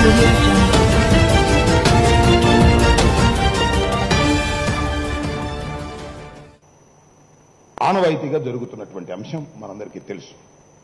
audio jungle. ఆనవాయితీగా జరుగుతున్నటువంటి అంశం మనందరికీ తెలుసు.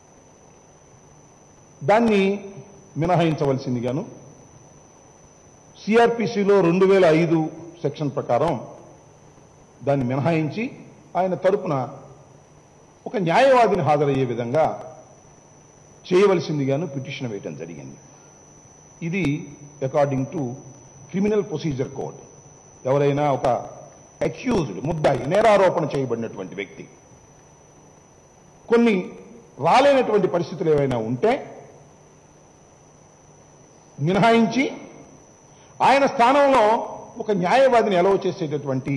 దాన్ని మినహాయించవలసిందిగాను సిఆర్పిసిలో 2005 సెక్షన్ ప్రకారం దాన్ని మినహాయించి ఆయన తరపున ఒక న్యాయవాదిని హాజరయ్యే విధంగా చేయవలసిందిగాను పిటిషన్ వేయడం జరిగింది. ఇది according to criminal procedure code. ఎవరైనా ఒక అక్యూజ్డ్ ముద్దాయి నేరారోపణ చేయబడినటువంటి వ్యక్తి కొన్ని రాలేనటువంటి పరిస్థితులు ఏవైనా ఉంటే మినహాయించి ఆయన స్థానంలో ఒక న్యాయవాదిని అలౌ చేసేటటువంటి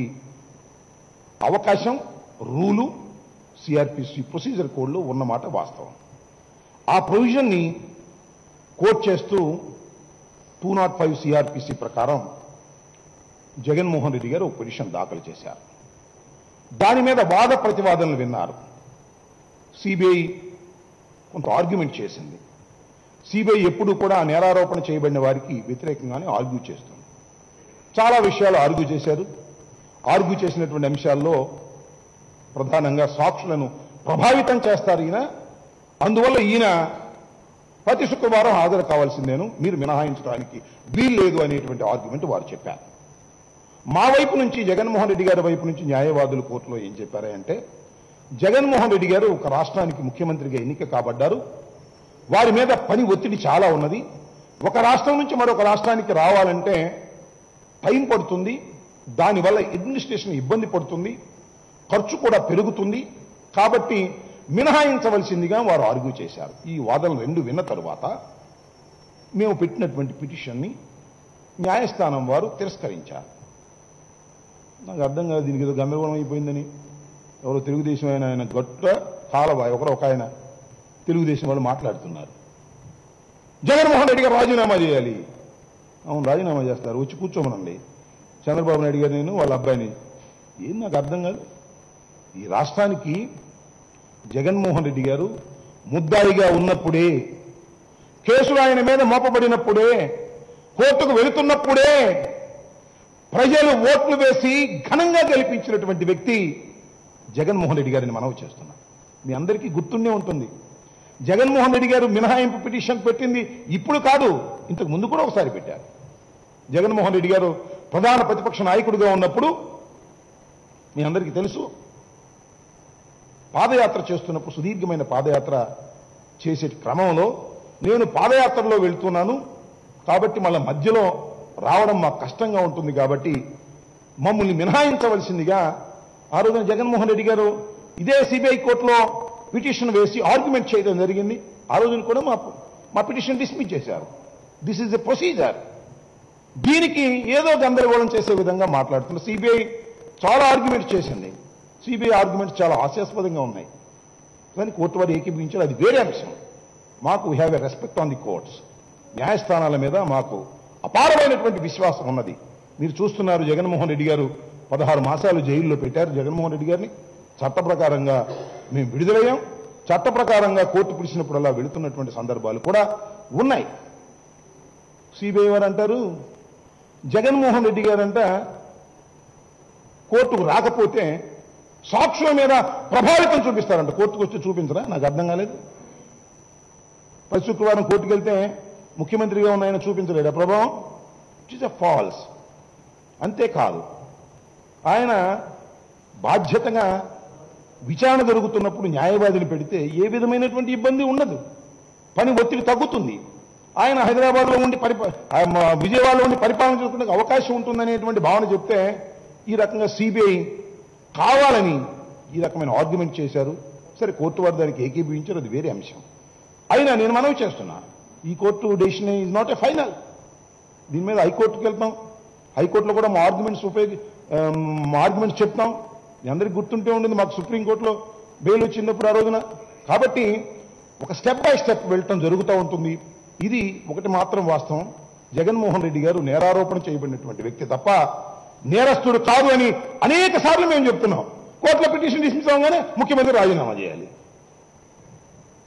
అవకాశం రూలు సిఆర్పిసి ప్రొసీజర్ కోడ్లో ఉన్నమాట వాస్తవం. ఆ ప్రొవిజన్ని కోట్ చేస్తూ 205 సిఆర్పిసి ప్రకారం జగన్మోహన్ రెడ్డి గారు ఒక పిటిషన్ దాఖలు చేశారు. దాని మీద వాద ప్రతివాదనలు విన్నారు. సిబిఐ కొంత ఆర్గ్యుమెంట్ చేసింది. సిబిఐ ఎప్పుడు కూడా నేరారోపణ చేయబడిన వారికి వ్యతిరేకంగానే ఆర్గ్యూ చేస్తుంది. చాలా విషయాలు ఆర్గ్యూ చేశారు. ఆర్గ్యూ చేసినటువంటి అంశాల్లో ప్రధానంగా సాక్షులను ప్రభావితం చేస్తారు ఈయన, అందువల్ల ఈయన ప్రతి శుక్రవారం హాజరు కావాల్సిందేను, మీరు మినహాయించడానికి వీల్లేదు అనేటువంటి ఆర్గ్యుమెంట్ వారు చెప్పారు. మా వైపు నుంచి జగన్మోహన్ రెడ్డి గారి వైపు నుంచి న్యాయవాదులు కోర్టులో ఏం చెప్పారంటే, జగన్మోహన్ రెడ్డి గారు ఒక రాష్ట్రానికి ముఖ్యమంత్రిగా ఎన్నిక కాబడ్డారు. వారి మీద పని ఒత్తిడి చాలా ఉన్నది. ఒక రాష్ట్రం నుంచి మరొక రాష్ట్రానికి రావాలంటే టైం పడుతుంది. దానివల్ల అడ్మినిస్ట్రేషన్ ఇబ్బంది పడుతుంది, ఖర్చు కూడా పెరుగుతుంది. కాబట్టి మినహాయించవలసిందిగా వారు ఆర్గ్యూ చేశారు. ఈ వాదనలు రెండు విన్న తరువాత మేము పెట్టినటువంటి పిటిషన్ని న్యాయస్థానం వారు తిరస్కరించారు. నాకు అర్థం కాదు, దీనికి ఏదో గందరగోళం అయిపోయిందని. ఎవరో తెలుగుదేశం ఆయన గొట్ట కాలబాయ్ ఒక ఆయన తెలుగుదేశం వాళ్ళు మాట్లాడుతున్నారు. జగన్మోహన్ రెడ్డి గారు రాజీనామా చేయాలి. అవును, రాజీనామా చేస్తారు, వచ్చి కూర్చోమనండి. చంద్రబాబు నాయుడు గారు, నేను వాళ్ళ అబ్బాయిని. ఏం నాకు అర్థం కాదు. ఈ రాష్ట్రానికి జగన్మోహన్ రెడ్డి గారు ముద్దాయిగా ఉన్నప్పుడే, కేసులు ఆయన మీద మోపబడినప్పుడే, కోర్టుకు వెళుతున్నప్పుడే ప్రజలు ఓట్లు వేసి ఘనంగా గెలిపించినటువంటి వ్యక్తి జగన్మోహన్ రెడ్డి గారిని మనవి చేస్తున్నా. మీ అందరికీ గుర్తుండే ఉంటుంది, జగన్మోహన్ రెడ్డి గారు మినహాయింపు పిటిషన్ పెట్టింది ఇప్పుడు కాదు, ఇంతకు ముందు కూడా ఒకసారి పెట్టారు. జగన్మోహన్ రెడ్డి గారు ప్రధాన ప్రతిపక్ష నాయకుడిగా ఉన్నప్పుడు మీ అందరికీ తెలుసు, పాదయాత్ర చేస్తున్నప్పుడు, సుదీర్ఘమైన పాదయాత్ర చేసే క్రమంలో నేను పాదయాత్రలో వెళ్తున్నాను కాబట్టి మళ్ళీ మధ్యలో రావడం మాకు కష్టంగా ఉంటుంది కాబట్టి మమ్మల్ని మినహాయించవలసిందిగా ఆ రోజున జగన్మోహన్ రెడ్డి గారు ఇదే సిబిఐ కోర్టులో పిటిషన్ వేసి ఆర్గ్యుమెంట్ చేయడం జరిగింది. ఆ రోజున కూడా మా పిటిషన్ డిస్మిస్ చేశారు. This is a procedure. దీనికి ఏదో గందరగోళం చేసే విధంగా మాట్లాడుతున్నారు. సిబిఐ చాలా ఆర్గ్యుమెంట్ చేసింది. సిబిఐ ఆర్గ్యుమెంట్స్ చాలా హాస్యాస్పదంగా ఉన్నాయి. కానీ కోర్టు వారు ఏకీభవించారు, అది వేరే అంశం. మాకు we have a respect on the courts. న్యాయస్థానాల మీద మాకు అపారమైనటువంటి విశ్వాసం ఉన్నది. మీరు చూస్తున్నారు, జగన్మోహన్ రెడ్డి గారు 16 మాసాలు జైల్లో పెట్టారు జగన్మోహన్ రెడ్డి గారిని. చట్ట ప్రకారంగా మేము విడుదలయ్యాం. చట్ట ప్రకారంగా కోర్టు పిలిచినప్పుడల్లా వెళుతున్నటువంటి సందర్భాలు కూడా ఉన్నాయి. సిబిఐ వారు అంటారు, జగన్మోహన్ రెడ్డి గారంట కోర్టుకు రాకపోతే సాక్షుల మీద ప్రభావితం చూపిస్తారంట. కోర్టుకు వచ్చి చూపించరా? నాకు అర్థం కాలేదు. ప్రతి శుక్రవారం కోర్టుకు వెళ్తే ముఖ్యమంత్రిగా ఉన్న ఆయన చూపించలేడా ప్రభావం? It is a false. అంతేకాదు, ఆయన బాధ్యతగా విచారణ జరుగుతున్నప్పుడు న్యాయవాదిని పెడితే ఏ విధమైనటువంటి ఇబ్బంది ఉండదు, పని ఒత్తిడి తగ్గుతుంది. ఆయన హైదరాబాద్లో ఉండి విజయవాడలో ఉండి పరిపాలన చేసుకునే అవకాశం ఉంటుందనేటువంటి భావన చెప్తే ఈ రకంగా సిబిఐ కావాలని ఈ రకమైన ఆర్గ్యుమెంట్ చేశారు. సరే, కోర్టు వారు దానికి ఏకీభవించారు, అది వేరే అంశం. అయినా నేను మనవి చేస్తున్నా, ఈ court decision is not a final. దీని మీద హైకోర్టుకి వెళ్తాం. హైకోర్టులో కూడా మా ఆర్గ్యుమెంట్స్ చెప్తాం. మీ అందరికీ గుర్తుంటే ఉంటుంది, మాకు సుప్రీంకోర్టులో బెయిల్ వచ్చినప్పుడు ఆ రోజున. కాబట్టి ఒక స్టెప్ బై స్టెప్ వెళ్ళటం జరుగుతూ ఉంటుంది. ఇది ఒకటి మాత్రం వాస్తవం, జగన్మోహన్ రెడ్డి గారు నేరారోపణ చేయబడినటువంటి వ్యక్తి తప్ప నేరస్తుడు కాదు అని అనేక సార్లు మేము చెప్తున్నాం. కోర్టులో పిటిషన్ డిస్మిస్ అవగానే ముఖ్యమంత్రి రాజీనామా చేయాలి.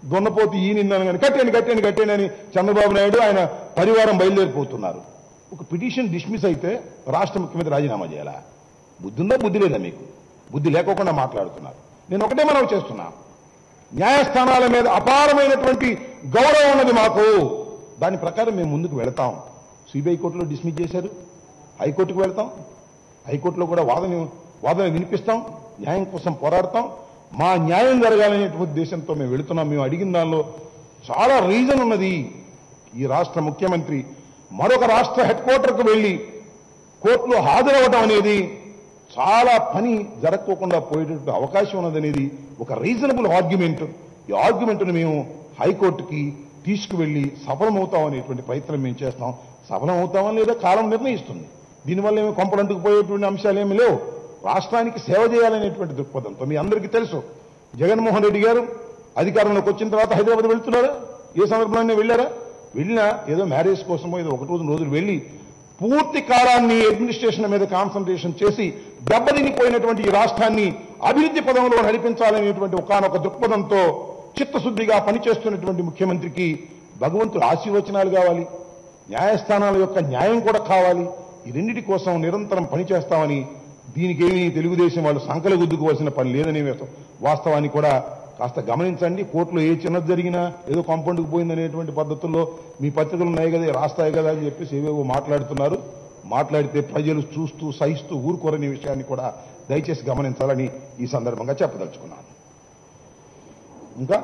దున్నపోతు ఈయనిందని కానీ కట్టేయండి అని చంద్రబాబు నాయుడు ఆయన పరివారం బయలుదేరిపోతున్నారు. ఒక పిటిషన్ డిస్మిస్ అయితే రాష్ట్ర ముఖ్యమంత్రి రాజీనామా చేయాలా? బుద్ధి ఉందా, బుద్ధి లేదా మీకు? బుద్ధి లేకోకుండా మాట్లాడుతున్నారు. నేను ఒకటే మనవి చేస్తున్నా, న్యాయస్థానాల మీద అపారమైనటువంటి గౌరవం ఉన్నది మాకు. దాని ప్రకారం మేము ముందుకు వెళతాం. సిబిఐ కోర్టులో డిస్మిస్ చేశారు, హైకోర్టుకు వెళ్తాం, హైకోర్టులో కూడా వాదన వినిపిస్తాం, న్యాయం కోసం పోరాడతాం. మా న్యాయం జరగాలనేటువంటి ఉద్దేశంతో మేము వెళుతున్నాం. మేము అడిగిన దానిలో చాలా రీజన్ ఉన్నది. ఈ రాష్ట్ర ముఖ్యమంత్రి మరొక రాష్ట్ర హెడ్ క్వార్టర్కు వెళ్లి కోర్టులో హాజరవడం అనేది చాలా పని జరగకోకుండా పోయేటటువంటి అవకాశం ఉన్నదనేది ఒక రీజనబుల్ ఆర్గ్యుమెంట్. ఈ ఆర్గ్యుమెంట్ను మేము హైకోర్టుకి తీసుకువెళ్లి సఫలమవుతాం అనేటువంటి ప్రయత్నం మేము చేస్తాం. సఫలమవుతామని లేదా కాలం నిర్ణయిస్తుంది. దీనివల్ల ఏమి కొంపలంటుకు పోయేటువంటి అంశాలు ఏమి లేవు. రాష్ట్రానికి సేవ చేయాలనేటువంటి దృక్పథంతో మీ అందరికీ తెలుసు, జగన్మోహన్ రెడ్డి గారు అధికారంలోకి వచ్చిన తర్వాత హైదరాబాద్ వెళ్తున్నారా? ఏ సందర్భంలో వెళ్ళారా? వెళ్ళినా ఏదో మ్యారేజ్ కోసమో ఏదో ఒక రోజులు వెళ్ళి పూర్తి కాలాన్ని అడ్మినిస్ట్రేషన్ మీద కాన్సన్ట్రేషన్ చేసి దెబ్బతినిపోయినటువంటి ఈ రాష్ట్రాన్ని అభివృద్ధి పదంలో నడిపించాలనేటువంటి ఒకానొక దృక్పథంతో చిత్తశుద్ధిగా పనిచేస్తున్నటువంటి ముఖ్యమంత్రికి భగవంతుడు ఆశీర్వచనాలు కావాలి, న్యాయస్థానాల యొక్క న్యాయం కూడా కావాలి. ఈ రెండింటి కోసం నిరంతరం పనిచేస్తామని, దీనికేమీ తెలుగుదేశం వాళ్ళు సంకల గుద్దుకోవాల్సిన పని లేదని వాస్తవాన్ని కూడా కాస్త గమనించండి. కోర్టులో ఏ చిన్నది జరిగినా ఏదో కాంపౌండ్కి పోయిందనేటువంటి పద్ధతుల్లో మీ పత్రికలు ఉన్నాయి కదా, రాస్తాయి కదా అని చెప్పేసి ఏవేవో మాట్లాడుతున్నారు. మాట్లాడితే ప్రజలు చూస్తూ సహిస్తూ ఊరుకోరనే విషయాన్ని కూడా దయచేసి గమనించాలని ఈ సందర్భంగా చెప్పదలుచుకున్నాను. ఇంకా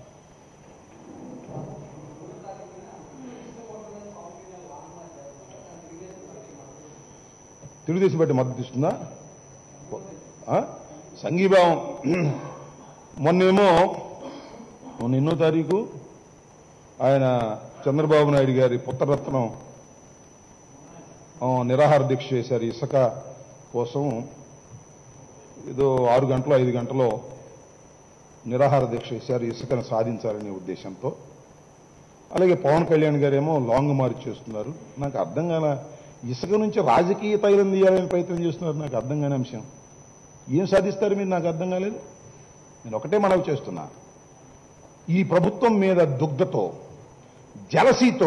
తెలుగుదేశం పార్టీ మద్దతు ఇస్తుందా? సంఘీభావం మొన్న 8వ తారీఖు ఆయన చంద్రబాబు నాయుడు గారి పుత్రరత్నం నిరాహార దీక్ష చేశారు. ఇసుక కోసం ఏదో 6 గంటలో 5 గంటలో నిరాహార దీక్ష చేశారు, ఇసుకను సాధించాలనే ఉద్దేశంతో. అలాగే పవన్ కళ్యాణ్ గారేమో లాంగ్ మార్చ్ చేస్తున్నారు. నాకు అర్థం కాల, ఇసుక నుంచి రాజకీయ తైలం తీయాలని ప్రయత్నం చేస్తున్నారు. నాకు అర్థం కాని అంశం. ఏం సాధిస్తారు మీరు? నాకు అర్థం కాలేదు. నేను ఒకటే మనవి చేస్తున్నా, ఈ ప్రభుత్వం మీద దుగ్ధతో జలసీతో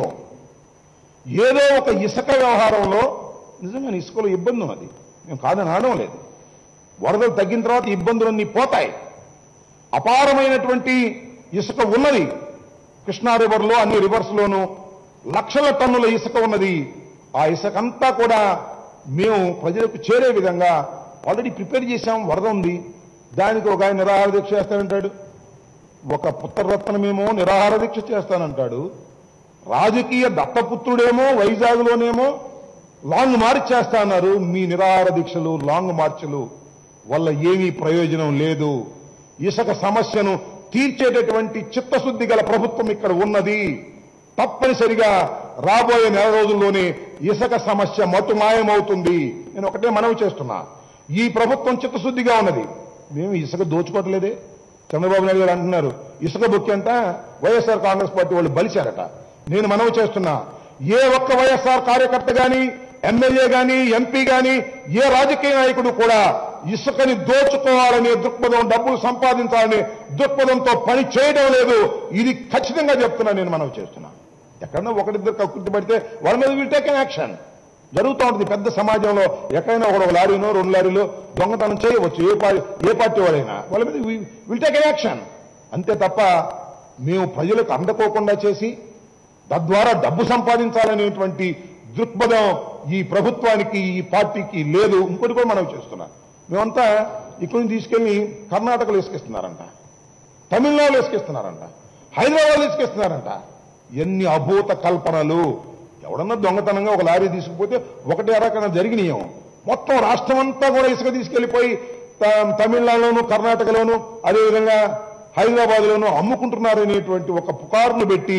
ఏదో ఒక ఇసుక వ్యవహారంలో నిజంగా ఇసుకలో ఇబ్బంది ఉన్నది, మేము కాదని అనడం లేదు. వరదలు తగ్గిన తర్వాత ఇబ్బందులన్నీ పోతాయి. అపారమైనటువంటి ఇసుక ఉన్నది కృష్ణా రివర్లో, అన్ని రివర్స్లోనూ లక్షల టన్నుల ఇసుక ఉన్నది. ఆ ఇసుకంతా కూడా మేము ప్రజలకు చేరే విధంగా ఆల్రెడీ ప్రిపేర్ చేశాం. వరద ఉంది, దానికి ఒక ఆయన నిరాహార దీక్ష చేస్తానంటాడు, ఒక పుత్రరత్నమేమో నిరాహార దీక్ష చేస్తానంటాడు, రాజకీయ దత్తపుత్రుడేమో వైజాగ్లోనేమో లాంగ్ మార్చ్ చేస్తా అన్నారు. మీ నిరాహార దీక్షలు లాంగ్ మార్చ్లు వల్ల ఏమీ ప్రయోజనం లేదు. ఇసుక సమస్యను తీర్చేటటువంటి చిత్తశుద్ధి గల ప్రభుత్వం ఇక్కడ ఉన్నది. తప్పనిసరిగా రాబోయే నెల రోజుల్లోనే ఇసుక సమస్య మటుమాయమవుతుంది. నేను ఒకటే మనవి చేస్తున్నా, ఈ ప్రభుత్వం చిత్తశుద్ధిగా ఉన్నది. మేము ఇసుక దోచుకోవట్లేదే. చంద్రబాబు నాయుడు గారు అంటున్నారు ఇసుక బుక్కి అంట వైఎస్ఆర్ కాంగ్రెస్ పార్టీ వాళ్ళు బలిచారట. నేను మనవి చేస్తున్నా, ఏ ఒక్క వైఎస్ఆర్ కార్యకర్త గాని, ఎమ్మెల్యే గాని, ఎంపీ గాని, ఏ రాజకీయ నాయకుడు కూడా ఇసుకని దోచుకోవాలనే దృక్పథం, డబ్బులు సంపాదించాలనే దృక్పథంతో పని చేయడం లేదు. ఇది ఖచ్చితంగా చెప్తున్నా, నేను మనవి చేస్తున్నా. ఎక్కడన్నా ఒకరిద్దరు కక్కుర్తి పడితే వాళ్ళ మీద విల్ టేక్ యాక్షన్. జరుగుతూ ఉంటుంది పెద్ద సమాజంలో. ఎక్కడైనా ఒక లారీనో 2 లారీలో దొంగతనం చేయవచ్చు, ఏ పార్టీ వాడైనా. వాళ్ళ మీద విల్ టేక్ యాక్షన్. అంతే తప్ప మేము ప్రజలకు అందకోకుండా చేసి తద్వారా డబ్బు సంపాదించాలనేటువంటి దృక్పథం ఈ ప్రభుత్వానికి, ఈ పార్టీకి లేదు. ఇంకోటి కూడా మనం చేస్తున్నాం. మేమంతా ఇక్కడి నుంచి తీసుకెళ్లి కర్ణాటకలో ఇసుకిస్తున్నారంట, తమిళనాడులో ఇసుకిస్తున్నారంట, హైదరాబాద్లో ఇసుకిస్తున్నారంట. ఎన్ని అభూత కల్పనలు. ఎవడన్నా దొంగతనంగా ఒక లారీ తీసుకుపోతే 1 రకమైన జరిగినాయేమో. మొత్తం రాష్ట్రం అంతా కూడా ఇసుక తీసుకెళ్లిపోయి తమిళనాడులోను, కర్ణాటకలోను, అదేవిధంగా హైదరాబాద్లోనూ అమ్ముకుంటున్నారనేటువంటి ఒక పుకారును పెట్టి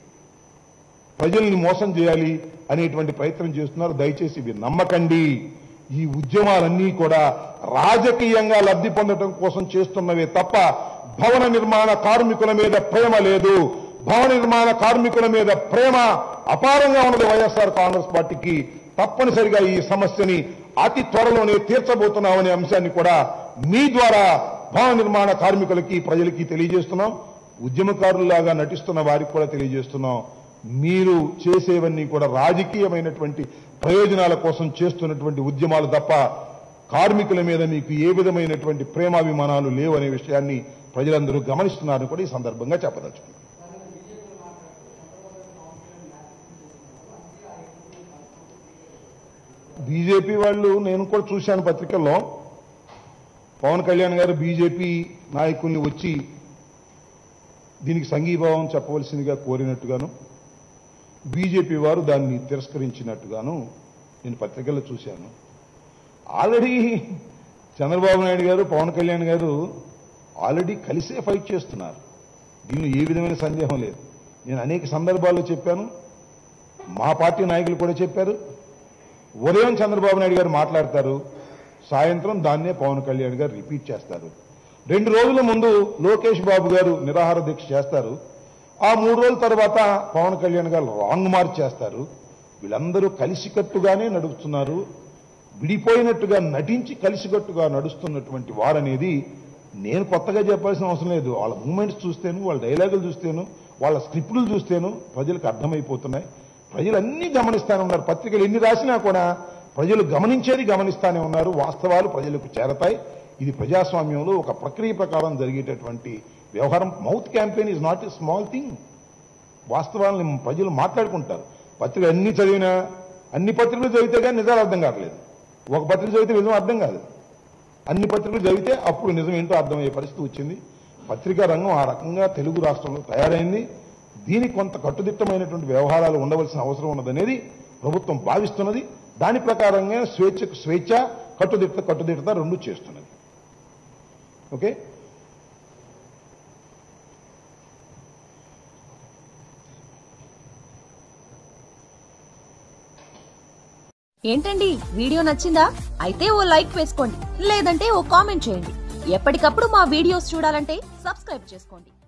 ప్రజల్ని మోసం చేయాలి అనేటువంటి ప్రయత్నం చేస్తున్నారు. దయచేసి ఇవి నమ్మకండి. ఈ ఉద్యమాలన్నీ కూడా రాజకీయంగా లబ్ధి పొందడం కోసం చేస్తున్నవే తప్ప భవన నిర్మాణ కార్మికుల మీద ప్రేమ లేదు. భవన నిర్మాణ కార్మికుల మీద ప్రేమ అపారంగా ఉన్నది వైఎస్ఆర్ కాంగ్రెస్ పార్టీకి. తప్పనిసరిగా ఈ సమస్యని అతి త్వరలోనే తీర్చబోతున్నామనే అంశాన్ని కూడా మీ ద్వారా భవన నిర్మాణ కార్మికులకి, ప్రజలకి తెలియజేస్తున్నాం. ఉద్యమకారుల్లాగా నటిస్తున్న వారికి కూడా తెలియజేస్తున్నాం, మీరు చేసేవన్నీ కూడా రాజకీయమైనటువంటి ప్రయోజనాల కోసం చేస్తున్నటువంటి ఉద్యమాలు తప్ప కార్మికుల మీద మీకు ఏ విధమైనటువంటి ప్రేమాభిమానాలు లేవు అనే విషయాన్ని ప్రజలందరూ గమనిస్తున్నారని కూడా ఈ సందర్భంగా చెప్పదలుచుకున్నాను. బీజేపీ వాళ్ళు, నేను కూడా చూశాను పత్రికల్లో, పవన్ కళ్యాణ్ గారు బీజేపీ నాయకుల్ని వచ్చి దీనికి సంఘీభావం చెప్పవలసిందిగా కోరినట్టుగాను, బీజేపీ వారు దాన్ని తిరస్కరించినట్టుగాను నేను పత్రికల్లో చూశాను. ఆల్రెడీ చంద్రబాబు నాయుడు గారు, పవన్ కళ్యాణ్ గారు ఆల్రెడీ కలిసే ఫైట్ చేస్తున్నారు. దీనిలో ఏ విధమైన సందేహం లేదు. నేను అనేక సందర్భాల్లో చెప్పాను, మా పార్టీ నాయకులు కూడా చెప్పారు. ఉదయం చంద్రబాబు నాయుడు గారు మాట్లాడతారు, సాయంత్రం దాన్నే పవన్ కళ్యాణ్ గారు రిపీట్ చేస్తారు. 2 రోజుల ముందు లోకేష్ బాబు గారు నిరాహార దీక్ష చేస్తారు. ఆ 3 రోజుల తర్వాత పవన్ కళ్యాణ్ గారు రాంగ్ మార్చ్ చేస్తారు. వీళ్ళందరూ కలిసికట్టుగానే నడుస్తున్నారు. విడిపోయినట్టుగా నటించి కలిసికట్టుగా నడుస్తున్నటువంటి వారనేది నేను కొత్తగా చెప్పాల్సిన అవసరం లేదు. వాళ్ళ మూమెంట్స్ చూస్తేను, వాళ్ళ డైలాగులు చూస్తేను, వాళ్ళ స్క్రిప్టులు చూస్తేను ప్రజలకు అర్థమైపోతున్నాయి. ప్రజలు అన్నీ గమనిస్తానే ఉన్నారు. పత్రికలు ఎన్ని రాసినా కూడా ప్రజలు గమనించేది గమనిస్తానే ఉన్నారు. వాస్తవాలు ప్రజలకు చేరతాయి. ఇది ప్రజాస్వామ్యంలో ఒక ప్రక్రియ ప్రకారం జరిగేటటువంటి వ్యవహారం. Mouth campaign is not a small thing. వాస్తవాలను ప్రజలు మాట్లాడుకుంటారు. పత్రికలు అన్ని చదివినా, అన్ని పత్రికలు చదివితే కానీ నిజాలు అర్థం కావట్లేదు. ఒక పత్రిక చదివితే నిజం అర్థం కాదు. అన్ని పత్రికలు చదివితే అప్పుడు నిజం ఏంటో అర్థమయ్యే పరిస్థితి వచ్చింది. పత్రికా రంగం ఆ రకంగా తెలుగు రాష్ట్రంలో తయారైంది. దీనికి కొంత కట్టుదిట్టమైనటువంటి వ్యవహారాలు ఉండవలసిన అవసరం ఉన్నదనేది ప్రభుత్వం భావిస్తున్నది. దాని ప్రకారంగా స్వేచ్ఛకు స్వేచ్ఛ, కట్టుదిట్టత రెండు చేస్తున్నది. ఓకే, ఏంటండి, వీడియో నచ్చిందా? అయితే ఓ లైక్ వేసుకోండి, లేదంటే ఓ కామెంట్ చేయండి. ఎప్పటికప్పుడు మా వీడియోస్ చూడాలంటే సబ్స్క్రైబ్ చేసుకోండి.